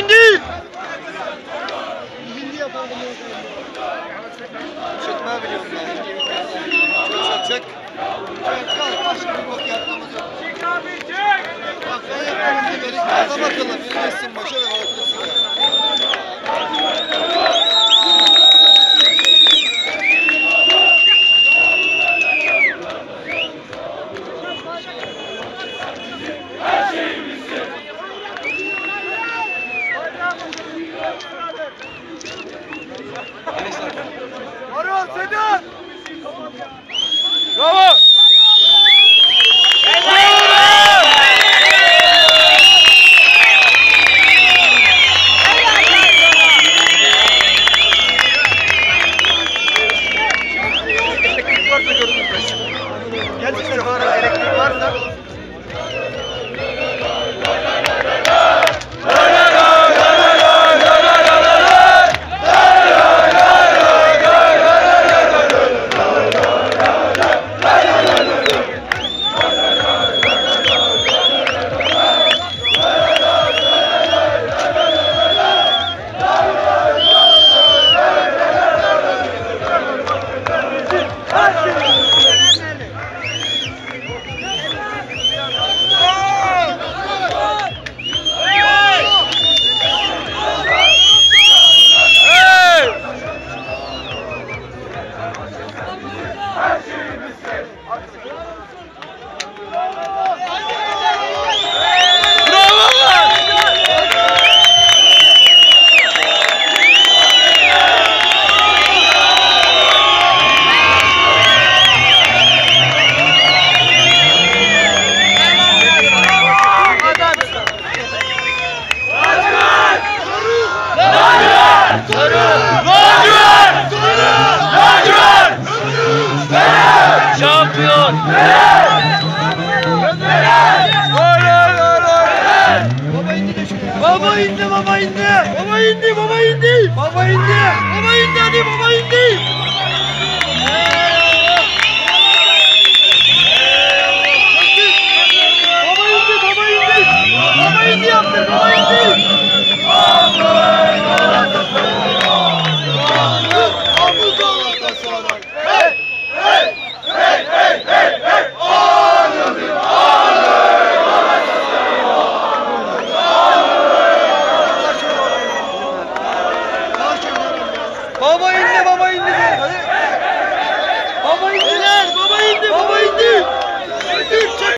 indi. Hindi yapardım. Çekmeye biliyorum ben. Çek. Kalk başka bir bok yapmamız yok. Çek abi çek. Bak ben yapmamız gerek. Adam akıllı. Bir geçsin başa da baktırsın ya. Marul Sedat! Bravo! Elektrik varsa görürüz biz. Gerçekten var, elektrik varsa. Şampiyon! Baba indi, baba indi! Baba indi, baba indi! Baba indi! Baba indi, hadi baba indi! Baba indi, baba indi! Baba indi yaptı, baba indi! Hey! Hey! Hey! Hey! Hey! Hey! Baba indi,